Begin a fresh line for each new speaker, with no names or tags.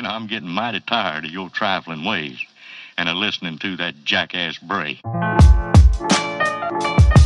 and I'm getting mighty tired of your trifling ways and of listening to that jackass bray.